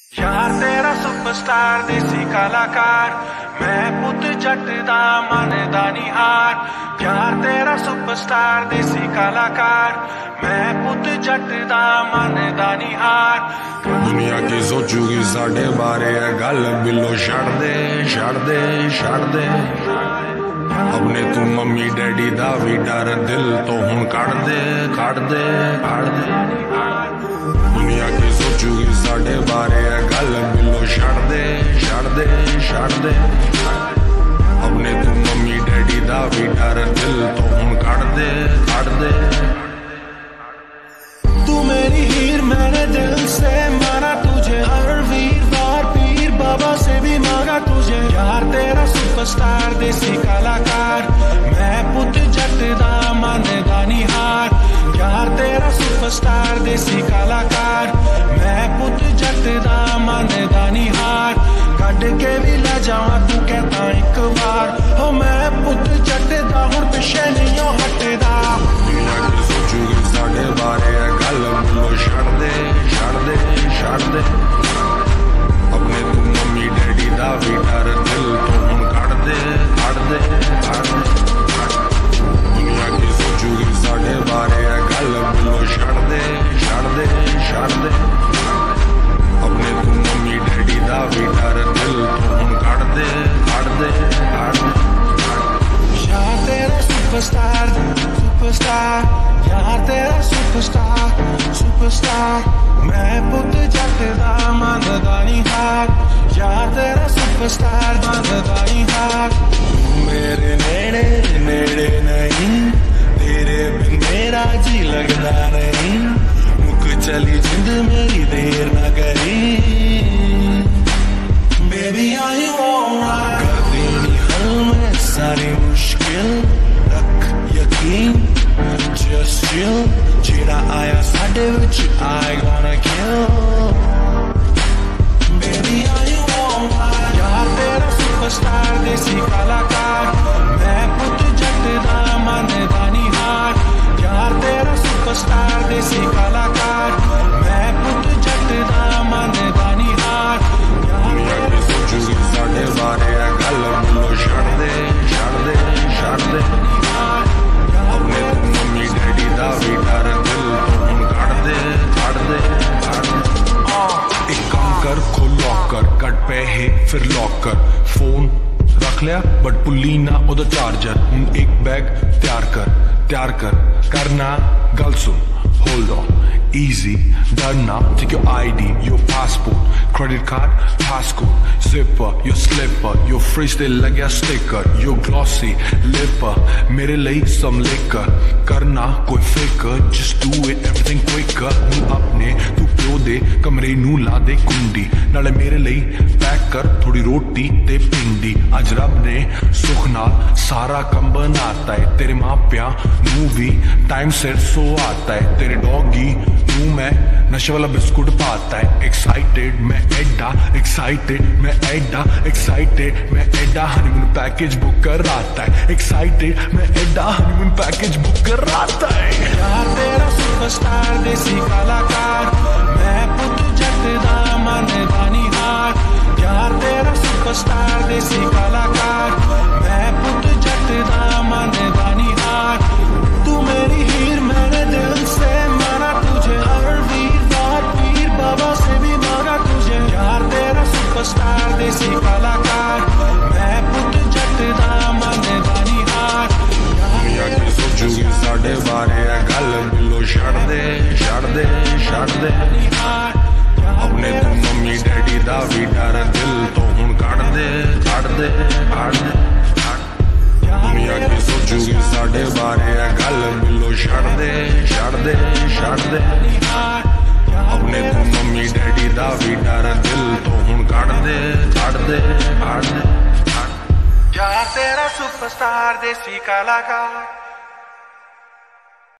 यार तेरा सुपरस्टार देसी कलाकार, मैं पुत जट दा मनदा नहीं हार। यार तेरा सुपरस्टार देसी कलाकार, मैं पुत जट दा मनदा नहीं हार। दुनिया की सोचूगी साढ़े बारे है गल बिलो छड़ दे छड़ दे छड़ दे। अपने तू मम्मी डैडी दा भी डर दिल तो हुण कड़ दे कड़ दे कड़ दे। दुनिया की सोचूगी साढ़े बारे है गल बिलो छड़ दे छड़ दे छड़ दे। अपने तू मम्मी डैडी दा भी डर दिल तो हुण कड़ दे कड़ दे। तू मेरी हीर मैंने दिल से मारा तुझे, हर वीरवार पीर बाबा से भी मांगा तुझे। यार तेरा सुपरस्टार देसी कलाकार, मैं पुत जट दा मनदा नहीं हार। यार तेरा सुपरस्टार देसी कलाकार, मैं पुत जट दा मनदा नहीं हार। कट के भी ले जावा तू कहता एक बार, हो मैं पुत जट दा हुण पिछे नहीं हटदा। दुनिया की सोचूगी साढ़े बारे है गल बिलो छड़ दे छड़ दे छड़ दे। अपने तू मम्मी डैडी दा भी डर दिल तो हुण कड़ दे कड़ दे कड़ दे। दुनिया की सोचूगी साढ़े बारे है गल बिलो छड़ दे छड़ दे छड़ दे। अपने तू मम्मी डैडी दा भी डर दिल तो हुण कड़ दे कड़ दे कड़ दे। यार तेरा सुपरस्टार सुपरस्टार, यार तेरा सुपरस्टार सुपरस्टार, मैं पुत जट दा मनदा नहीं हार। यार तेरा सुपरस्टार मनदा नहीं हार। मेरे नेड़े नेड़े नहीं, तेरे बिन मेरा जी लगदा नहीं। मुक चली जिंद मेरी देर न करी, बेबी आई ऑलराइट। कर देनी हल में सारी मुश्किल, रख यकीन just chill। जेड़ा आया साडे विच I gonna kill, baby are you alright। यार तेरा सुपरस्टार देसी कलाकार, मैं पुत जट दा मनदा नहीं हार। यार तेरा सुपरस्टार देसी कलाकार, मैं पुत जट दा मनदा नहीं हार। दुनिया की सोचूगी साढ़े बारे है गल बिलो छड़ दे छड़ दे छड़ दे। अपने तू मम्मी डैडी दा भी डर दिल तो हुण कड़ दे कड़ दे कड़ दे। एक काम कर खोल लॉकर, कट पैहे फिर लॉकर। फोन रख लिया बट पुली ना उधर चार्जर। हुण एक बैग तैयार कर करना गल सुन। होल्ड ऑन easy, डरना। take your ID, your passport, credit card, passcode, zipper, your slipper, your fridge they लग्या sticker, your glossy lipper, मेरे लिए some liquor। करना कोई फिकर, just do it everything quicker। हूँ अपने तू प्यो दे कमरे नू ला दे कुंडी, नाले मेरे लिए पैक कर थोड़ी रोटी ते पिंडी। अज रब ने सुख नाल सारा कम बनाता है, तेरे मापिया नू भी टाइम सिर सो आता है। तेरे डॉगी नू मैं नशे वाला बिस्कुट पाता है। एक्साइटेड मैं एडा एक्साइटेड मैं एडा एक्साइटेड मैं एडा, हनीमून पैकेज बुक कर आता है। एक्साइटेड मैं एडा हनीमून पैकेज बुक कर आता है। यार तेरा सुपरस्टार देसी कलाकार, मैं पुत जट दा मनदा नहीं हार। यार तेरा सुपरस्टार देसी कलाकार, मैं पुत जट दा मनदा नहीं हार। तू मेरी हीर मैंने दिल से मारा तुझे, हर वीरवार पीर बाबा से भी मांगा तुझे। यार तेरा सुपरस्टार देसी कलाकार, मैं पुत जट दा मनदा नहीं हार। दुनिया की सोचूगी साढ़े बारे है गल बिलो छड़ दे छड़ दे छड़ दे। अपने तू मम्मी डैडी दा भी डर दिल तो हुण कड़ दे कड़ दे कड़ दे। दुनिया की सोचूगी साढ़े बारे है गल बिलो छड़ दे छड़ दे छड़ दे। अपने तू मम्मी डैडी दा भी डर दिल तो हुण कड़ दे कड़ दे कड़ दे। यार तेरा सुपरस्टार देसी कलाकार।